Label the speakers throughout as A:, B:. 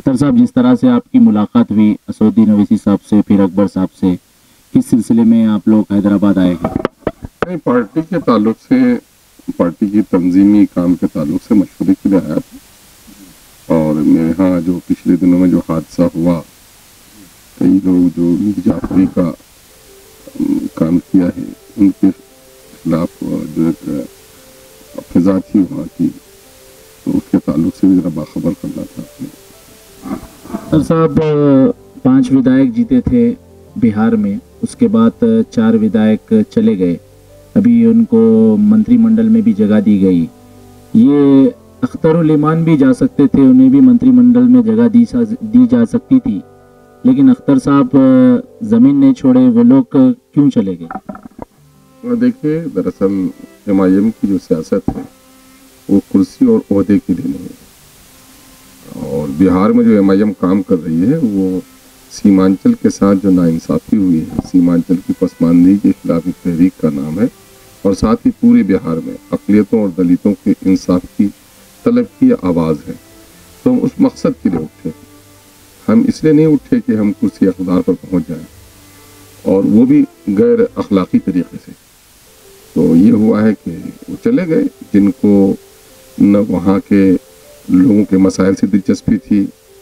A: अख्तर साहब, जिस तरह से आपकी मुलाकात हुई असदुद्दीन ओवैसी साहब से, फिर अकबर साहब से, किस सिलसिले में आप लोग हैदराबाद आए हैं?
B: नहीं, पार्टी के ताल्लुक से, पार्टी की तंजीमी काम के ताल्लुक से मशवरे के लिए आया था। और मेरे यहाँ जो पिछले दिनों में जो हादसा हुआ, कई लोग जो मीर जाफरी का काम किया है उनके खिलाफ जो एक फिजा थी वहाँ की, तो उसके ताल्लुक से भी जरा बाखबर करना था आपने।
A: अख्तर साहब 5 विधायक जीते थे बिहार में, उसके बाद 4 विधायक चले गए, अभी उनको मंत्रिमंडल में भी जगह दी गई। ये अख्तर उल ईमान भी जा सकते थे, उन्हें भी मंत्रिमंडल में जगह दी जा सकती थी, लेकिन अख्तर साहब जमीन नहीं छोड़े, वो लोग क्यों चले गए?
B: देखिए, दरअसल एमआईएम की जो सियासत है वो कुर्सी और ओहदे के लिए नहीं है। और बिहार में जो एमआईएम काम कर रही है वो सीमांचल के साथ जो नाइंसाफ़ी हुई है, सीमांचल की पसमानदगी के खिलाफ एक तहरीक का नाम है, और साथ ही पूरे बिहार में अक़लियतों और दलितों के इंसाफ की तलब की आवाज़ है। तो हम उस मकसद के लिए उठे। हम इसलिए नहीं उठे कि हम कुर्सी इक़्तिदार पर पहुंच जाएं, और वो भी गैर अखलाकी तरीके से। तो ये हुआ है कि वो चले गए जिनको न वहाँ के लोगों के मसाइल से दिलचस्पी थी,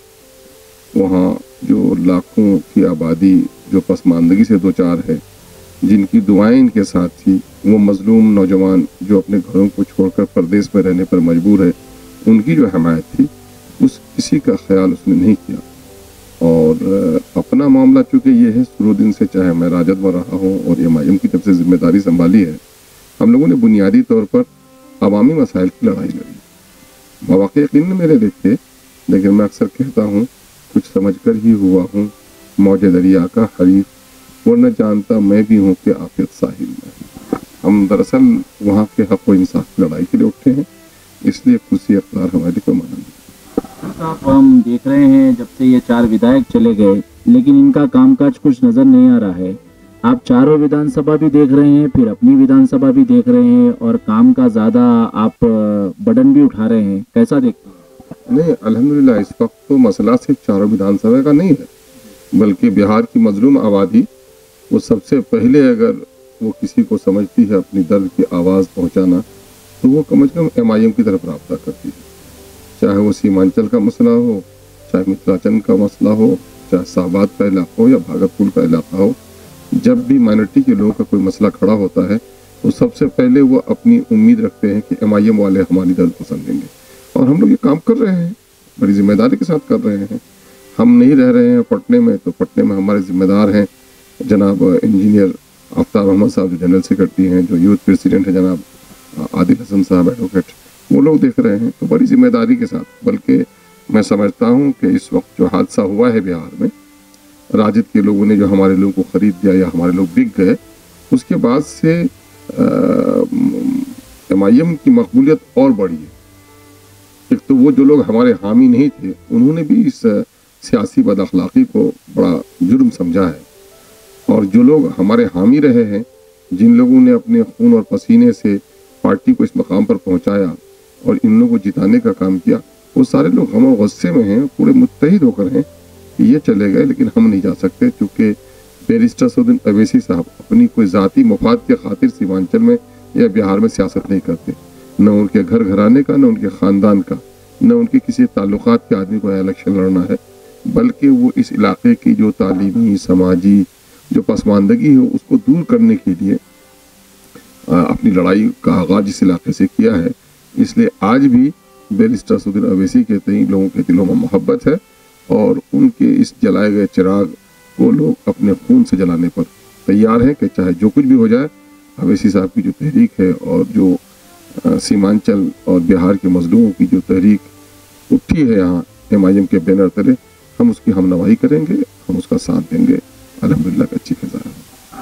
B: वहाँ जो लाखों की आबादी जो पसमानदगी से दो चार है, जिनकी दुआएं इनके साथ थी, वो मजलूम नौजवान जो अपने घरों को छोड़कर परदेश में रहने पर मजबूर है, उनकी जो हमायत थी उस किसी का ख्याल उसने नहीं किया। और अपना मामला चूँकि ये है, शुरू दिन से चाहे मैं राजद में रहा हूँ और एमआईएम की तरफ से जिम्मेदारी संभाली है, हम लोगों ने बुनियादी तौर पर अवामी मसाइल की लड़ाई लड़ी। मौक़े यकीन मेरे देखे, लेकिन मैं अक्सर कहता हूँ कुछ समझकर ही हुआ हूँ मौज दरिया का हरीफ, वरना जानता मैं भी हूँ कि आफियत साहिल में। हम दरअसल वहाँ के हक़ व इंसाफ की लड़ाई के लिए उठे हैं, इसलिए कुर्सी इख्तियार हमारे लिए कोई माना नहीं।
A: आप हम देख रहे हैं जब से ये 4 विधायक चले गए, लेकिन इनका कामकाज कुछ नज़र नहीं आ रहा है। आप चारों विधानसभा भी देख रहे हैं, फिर अपनी विधानसभा भी देख रहे हैं, और काम का ज़्यादा आप बर्डन भी उठा रहे हैं, कैसा देखते हैं?
B: नहीं, अल्हम्दुलिल्लाह इस वक्त तो मसला सिर्फ चारों विधानसभा का नहीं है, बल्कि बिहार की मजलूम आबादी वो सबसे पहले अगर वो किसी को समझती है अपनी दर्द की आवाज़ पहुंचाना, तो वो कम से कम एमआईएम की तरफ राब्ता करती है। चाहे वो सीमांचल का मसला हो, चाहे मिथिलांचल का मसला हो, चाहे शाहबाद का इलाका हो या भागलपुर का इलाका हो, जब भी माइनॉरिटी के लोगों का कोई मसला खड़ा होता है तो सबसे पहले वो अपनी उम्मीद रखते हैं कि एमआईएम वाले हमारी दर्द को समझेंगे। और हम लोग ये काम कर रहे हैं, बड़ी जिम्मेदारी के साथ कर रहे हैं। हम नहीं रह रहे हैं पटने में, तो पटने में हमारे जिम्मेदार हैं जनाब इंजीनियर आफ्ताब अहमद साहब जो जनरल सेक्रेटरी हैं, जो यूथ प्रेसिडेंट है जनाब आदिल हसन साहब एडवोकेट, वो लोग देख रहे हैं। तो बड़ी जिम्मेदारी के साथ, बल्कि मैं समझता हूँ कि इस वक्त जो हादसा हुआ है बिहार में, राजद के लोगों ने जो हमारे लोगों को ख़रीद दिया या हमारे लोग बिक गए, उसके बाद से एमआईएम की मकबूलियत और बढ़ी है। एक तो वो जो लोग हमारे हामी नहीं थे, उन्होंने भी इस सियासी बदअखलाक़ी को बड़ा जुर्म समझा है, और जो लोग हमारे हामी रहे हैं, जिन लोगों ने अपने खून और पसीने से पार्टी को इस मकाम पर पहुंचाया और इन लोगों को जिताने का काम किया, वो सारे लोग गम और गुस्से में हैं, पूरे मुत्तहिद होकर हैं कि ये चले गए, लेकिन हम नहीं जा सकते, क्योंकि बैरिस्टर असदुद्दीन ओवैसी साहब अपनी कोई ज़ाती मफाद के खातिर सीमांचल में या बिहार में सियासत नहीं करते। न उनके घर घराने का, न उनके ख़ानदान का, न उनके किसी ताल्लुकात के आदमी को इलेक्शन लड़ना है, बल्कि वो इस इलाके की जो तालीमी समाजी जो पसमानदगी है उसको दूर करने के लिए अपनी लड़ाई का आगाज़ इस इलाके से किया है। इसलिए आज भी बैरिस्टर असदुद्दीन ओवैसी के तई लोगों के दिलों में मोहब्बत है, और उनके इस जलाए गए चिराग को लोग अपने खून से जलाने पर तैयार हैं कि चाहे जो कुछ भी हो जाए। ओवैसी साहब की जो तहरीक है और जो सीमांचल और बिहार के मजलूमों की जो तहरीक उठी है यहाँ एमआईएम के बैनर तले, हम उसकी हमनवाही करेंगे, हम उसका साथ देंगे। अल्हम्दुलिल्लाह अच्छी फिजा है।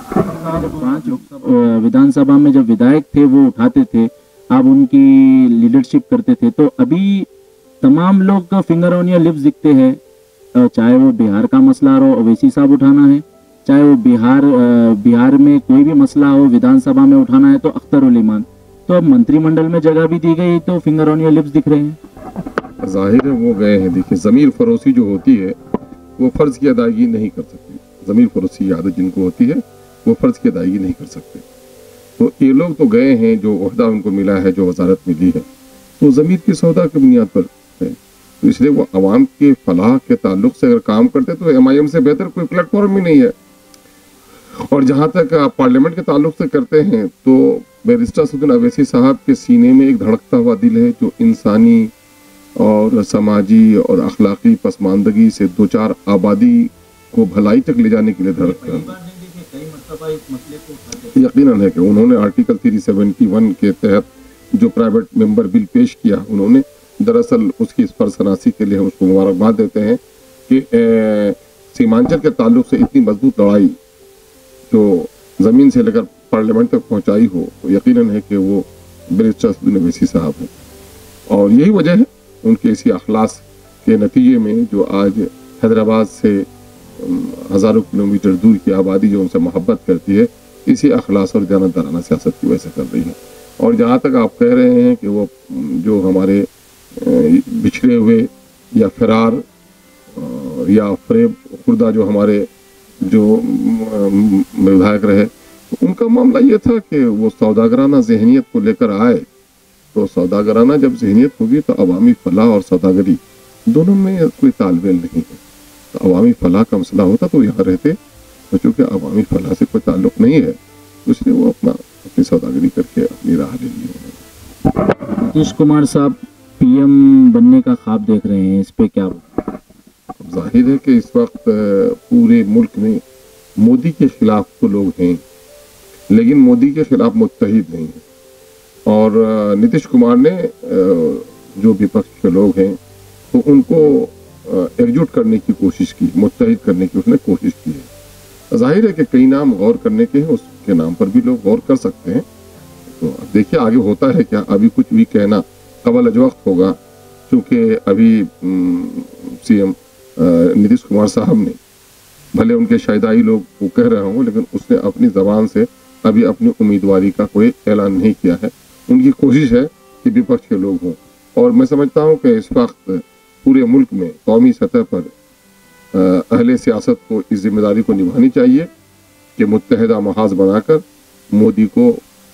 A: 5 विधानसभा में जब विधायक थे वो उठाते थे, आप उनकी लीडरशिप करते थे, तो अभी तमाम लोग का फिंगर ऑन योर लिप्स दिखते हैं, चाहे वो बिहार का मसला हो ओवैसी साहब उठाना है, चाहे वो बिहार में कोई भी मसला हो विधानसभा में उठाना है तो अख्तर उल ईमान। तो अब मंत्रिमंडल में जगह भी दी गई तो फिंगर ऑन योर लिप्स दिख रहे हैं।
B: ظاہر ہے وہ گئے ہیں. دیکھیے ضمیر فروسی جو ہوتی ہے وہ فرض کی ادائیگی نہیں کر سکتی. ضمیر فروسی عادت جن کو ہوتی ہے وہ فرض کی ادائیگی نہیں کر سکتے. تو یہ لوگ تو گئے ہیں, جو عہدہ ان کو ملا ہے, جو وزارت ملی ہے, تو ضمیر کی سودا کی بنیاد پر ہے. تو اس لیے وہ عوام کی فلاح کے تعلق سے اگر کام کرتے تو ایم آئی ایم سے بہتر کوئی پلیٹ فارم ہی نہیں ہے. اور جہاں تک آپ پارلیمنٹ کے تعلق سے کرتے ہیں تو بیرسٹر اسدالدین اویسی صاحب کے سینے میں ایک دھڑکتا ہوا دل ہے جو انسانی اور سماجی اور اخلاقی پسماندگی سے دو چار آبادی کو بھلائی تک لے جانے کے لیے دھڑکتا ہے. یقیناً ہے کہ انہوں نے آرٹیکل 371 کے تحت جو پرائیویٹ ممبر بل پیش کیا, انہوں نے دراصل اس کی سرشناسی کے لیے ہم اس کو مبارکباد دیتے ہیں کہ سیمانچل کے تعلق سے اتنی مضبوط لڑائی جو زمین سے لے کر پارلیمنٹ تک پہنچائی ہو, یقیناً ہے کہ وہ بیرسٹر اسدالدین اویسی صاحب ہیں. اور یہی وجہ ہے ان کے اسی اخلاص کے نتیجے میں جو آج حیدرآباد سے ہزاروں کلومیٹر دور کی آبادی جو ان سے محبت کرتی ہے, اسی اخلاص اور دیانتدارانہ سیاست کی وجہ سے کر رہی ہے. اور جہاں تک آپ کہہ رہے ہیں کہ وہ جو ہمارے بچھڑے ہوئے یا فرار یا فریب خوردہ جو ہمارے جو ودھائک رہے, ان کا معاملہ یہ تھا کہ وہ سوداگرانہ ذہنیت کو لے کر آئے. تو سوداگرانہ جب ذہنیت ہوگی تو عوامی فلاح اور سوداگری دونوں میں کوئی تال میل نہیں ہے. تو عوامی فلاح کا مسئلہ ہوتا تو یہاں رہتے, تو چونکہ عوامی فلاح سے کوئی تعلق نہیں ہے تو اس لیے وہ اپنی سوداگری کر کے اپنی راہ لے لی.
A: نتیش کمار صاحب پی ایم بننے کا خواب دیکھ رہے ہیں, اس پہ کیا بولیں؟
B: ظاہر ہے کہ اس وقت پورے ملک میں مودی کے خلاف تو لوگ ہیں, لیکن مودی کے خلاف متحد نہیں ہیں. اور نتیش کمار نے جو وپکش کے لوگ ہیں تو ان کو ایک جٹ کرنے کی کوشش کی, متحد کرنے کی اس نے کوشش کی ہے. ظاہر ہے کہ کئی نام غور کرنے کے ہیں, اس کے نام پر بھی لوگ غور کر سکتے ہیں. تو اب دیکھیے آگے ہوتا ہے کیا. ابھی کچھ بھی کہنا قبل از وقت ہوگا, کیونکہ ابھی سی ایم نتیش کمار صاحب نے, بھلے ان کے شائدائی لوگ وہ کہہ رہے ہوں, لیکن اس نے اپنی زبان سے ابھی اپنی امیدواری کا کوئی اعلان نہیں کیا ہے. ان کی کوشش ہے کہ وپکش کے لوگ ہوں. اور میں سمجھتا ہوں کہ اس وقت پورے ملک میں قومی سطح پر اہل سیاست کو اس ذمہ داری کو نبھانی چاہیے کہ متحدہ محاذ بنا کر مودی کو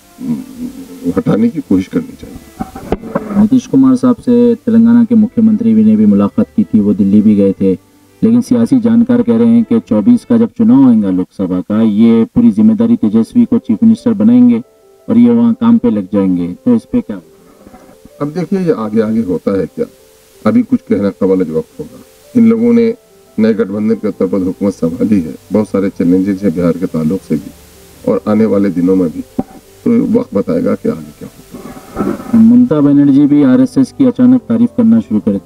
B: ہٹانے کی کوشش کرنی چاہیے.
A: نتیش کمار صاحب سے تلنگانہ کے مکھیہ منتری نے بھی ملاقات کی تھی, وہ دلی بھی گئے تھے, لیکن سیاسی جانکار کہہ رہے ہیں کہ 24 کا جب چناؤ ہوئے گا لوک سبھا کا, یہ پوری ذمہ داری تیجسوی کو چیف منسٹر بنائیں گے اور یہ وہاں کام پہ لگ جائیں گے. تو اس پہ کیا؟
B: اب دیکھیے یہ آگے ہوتا ہے کیا, ابھی کچھ کہنا قبل از وقت ہوگا. ان لوگوں نے نئے گٹھ بندھن کے طور پر حکومت سنبھالی ہے, بہت سارے چیلنجز ہیں بہار کے تعلق سے بھی اور آنے والے دنوں میں بھی, تو وقت بتائے گا کہ آگے کیا ہوگا.
A: ممتا بنرجی بھی RSS کی اچانک تعریف کرنا شروع کر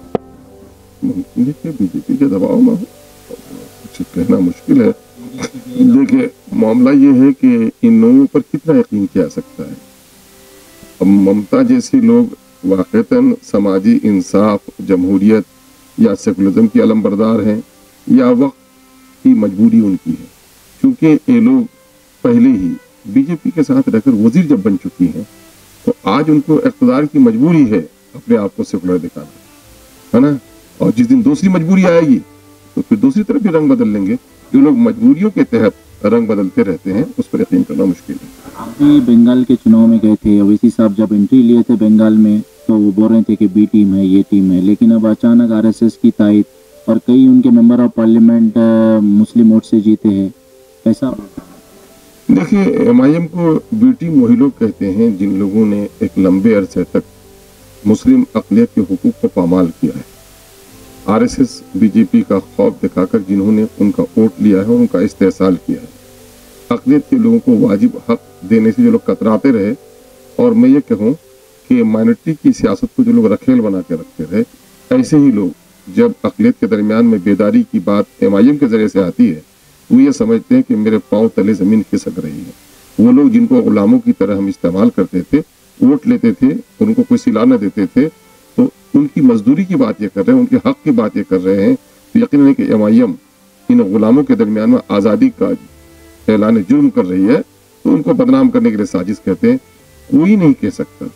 A: دی.
B: دیکھیے بی جے پی کے دباؤ میں کچھ کہنا مشکل ہے. دیکھیے معاملہ یہ ہے کہ ان لوگوں پر کتنا یقین کیا سکتا ہے. اب ممتا جیسے لوگ واقعتاً سماجی انصاف, جمہوریت یا سیکولرزم کی علمبردار ہیں یا وقت کی مجبوری ان کی ہے, کیونکہ یہ لوگ پہلے ہی بی جے پی کے ساتھ رہ کر وزیر جب بن چکی ہیں تو آج ان کو اقتدار کی مجبوری ہے اپنے آپ کو سیکولر دکھانا, ہے نا. اور جس دن دوسری مجبوری آئے گی تو پھر دوسری طرف بھی رنگ بدل لیں گے. جو لوگ مجبوریوں کے تحت رنگ بدلتے رہتے ہیں اس پر یقین کرنا مشکل ہے.
A: آپ بھی بنگال کے چناؤ میں گئے تھے, اویسی صاحب جب انٹری لیے تھے بنگال میں تو وہ بول رہے تھے کہ بی ٹیم ہے, یہ ٹیم ہے, لیکن اب اچانک RSS کی تائید اور کئی ان کے ممبر آف پارلیمنٹ مسلم ووٹ سے جیتے ہیں, ایسا؟
B: دیکھیے ایم آئی ایم کو بی ٹیم وہی لوگ کہتے ہیں جن لوگوں نے ایک لمبے عرصے تک مسلم اقلیت کے حقوق کو پامال کیا ہے. RSS بی جے پی کا خوف دکھا کر جنہوں نے ان کا ووٹ لیا ہے ان کا استحصال کیا ہے. اقلیت کے لوگوں کو واجب حق دینے سے جو لوگ کتراتے رہے, اور میں یہ کہوں کہ مائنورٹی کی سیاست کو جو لوگ رکھیل بنا کے رکھتے رہے, ایسے ہی لوگ جب اقلیت کے درمیان میں بیداری کی بات ایم آئی ایم کے ذریعے سے آتی ہے وہ یہ سمجھتے ہیں کہ میرے پاؤں تلے زمین کھسک رہی ہے. وہ لوگ جن کو غلاموں کی طرح ہم استعمال کرتے تھے, ووٹ لیتے تھے, ان کو کوئی صلہ نہ دیتے تھے, تو ان کی مزدوری کی بات یہ کر رہے ہیں, ان کے حق کی بات یہ کر رہے ہیں. تو یقیناً ہے کہ ایم آئی ایم ان غلاموں کے درمیان میں آزادی کا اعلان جرم کر رہی ہے, تو ان کو بدنام کرنے کے لیے سازش کہتے ہیں. کوئی نہیں کہہ سکتا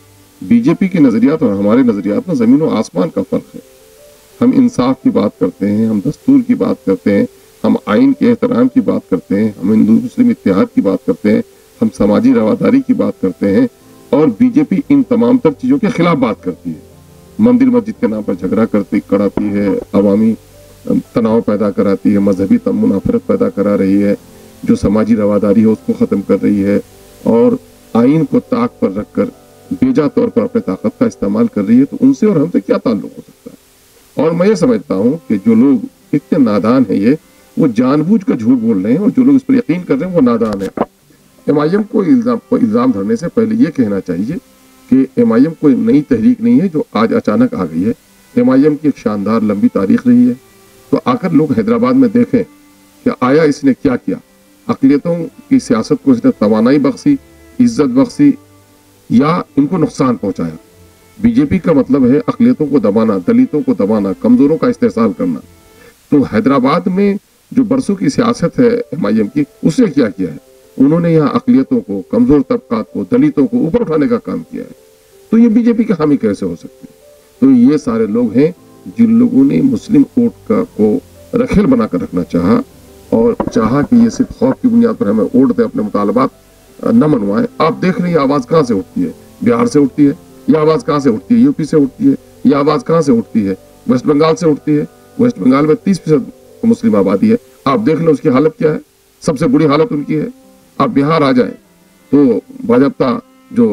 B: بی جے پی کے نظریات اور ہمارے نظریات میں زمین و آسمان کا فرق ہے. ہم انصاف کی بات کرتے ہیں, ہم دستور کی بات کرتے ہیں, ہم آئین کے احترام کی بات کرتے ہیں, ہم ہندو مسلم اتحاد کی بات کرتے ہیں, ہم سماجی رواداری کی بات کرتے ہیں, اور بی جے پی ان تمام تر چیزوں کے خلاف بات کرتی ہے. مندر مسجد کے نام پر جھگڑا کراتی ہے, عوامی تناؤ پیدا کراتی ہے, مذہبی منافرت پیدا کرا رہی ہے, جو سماجی رواداری ہے اس کو ختم کر رہی ہے, اور آئین کو طاق پر رکھ کر بیجا طور پر اپنے طاقت کا استعمال کر رہی ہے. تو ان سے اور ہم سے کیا تعلق ہو سکتا ہے؟ اور میں یہ سمجھتا ہوں کہ جو لوگ اتنے نادان ہیں وہ جان بوجھ کر جھوٹ بول رہے ہیں, اور جو لوگ اس پر یقین کر رہے ہیں وہ نادان ہیں. ایم آئی ایم کو الزام دھرنے سے پہلے یہ کہنا چاہیے کہ ایم آئی ایم کوئی نئی تحریک نہیں ہے جو آج اچانک آ گئی ہے. ایم آئی ایم کی ایک شاندار لمبی تاریخ رہی ہے. تو آ کر لوگ حیدرآباد میں دیکھیں کہ آیا اس نے کیا کیا. اقلیتوں کی سیاست کو اس نے توانائی بخشی, عزت بخشی, یا ان کو نقصان پہنچایا. بی جے پی کا مطلب ہے اقلیتوں کو دبانا, دلتوں کو دبانا, کمزوروں کا استحصال کرنا. تو حیدرآباد میں جو برسوں کی سیاست ہے ایم آئی ایم کی, اس نے کیا کیا ہے؟ انہوں نے یہاں اقلیتوں کو, کمزور طبقات کو, دلتوں کو اوپر اٹھانے کا کام کیا ہے. تو یہ بی جے پی کے حامی کیسے ہو سکتے ہیں؟ تو یہ سارے لوگ ہیں جن لوگوں نے مسلم ووٹ کو رکھیل بنا کر رکھنا چاہا, اور چاہا کہ یہ صرف خوف کی بنیاد پر ہمیں ووٹ دے, اپنے مطالبات نہ منوائیں. آپ دیکھ رہے ہیں یہ آواز کہاں سے اٹھتی ہے؟ بہار سے اٹھتی ہے. یہ آواز کہاں سے اٹھتی ہے؟ یو پی سے اٹھتی ہے. یہ آواز کہاں سے اٹھتی ہے؟ ویسٹ بنگال سے اٹھتی ہے. ویسٹ بنگال میں 30% مسلم آبادی ہے. آپ دیکھ لیں اس کی حالت کیا ہے. سب سے بری حالت ان کی ہے. آپ بہار آ جائیں تو باضابطہ جو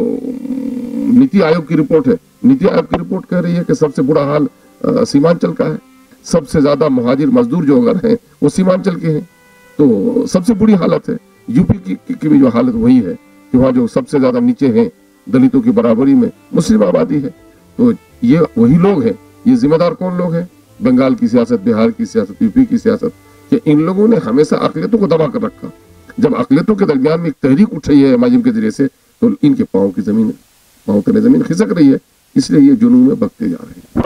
B: نیتی آیوگ کی رپورٹ ہے, نیتی آیوگ کی رپورٹ کہہ رہی ہے کہ سب سے برا حال سیمانچل کا ہے. سب سے زیادہ مہاجر مزدور جو اگر ہیں وہ سیمانچل کے ہیں. تو سب سے بری حالت ہے. یو پی کی بھی جو حالت وہی ہے کہ وہاں جو سب سے زیادہ نیچے ہیں دلتوں کی برابری میں مسلم آبادی ہے. تو یہ وہی لوگ ہیں. یہ ذمہ دار کون لوگ ہیں؟ بنگال کی سیاست, بہار کی سیاست, یو پی کی سیاست, کہ ان لوگوں نے ہمیشہ اقلیتوں کو دبا کر رکھا. جب اقلیتوں کے درمیان میں ایک تحریک اٹھ رہی ہے ایم آئی ایم کے ذریعے سے, تو ان کے پاؤں تلے زمین کھسک رہی ہے. اس لیے یہ جنون میں بگتے جا رہے ہیں.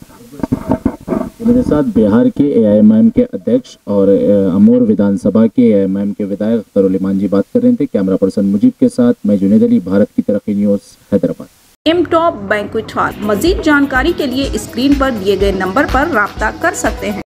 A: میرے ساتھ بہار کے اے آئی ایم آئی ایم کے ادھیکش اور امور ودھان سبھا کے اے آئی ایم آئی ایم کے ودھائک اختر الایمان جی بات کر رہے تھے. کیمرہ پرسن مجیب کے ساتھ میں جنید علی, بھارت کی ترقی news, Hyderabad.
C: M top banquet hall. مزید جانکاری کے لیے اسکرین پر دیے گئے نمبر پر رابطہ کر سکتے ہیں.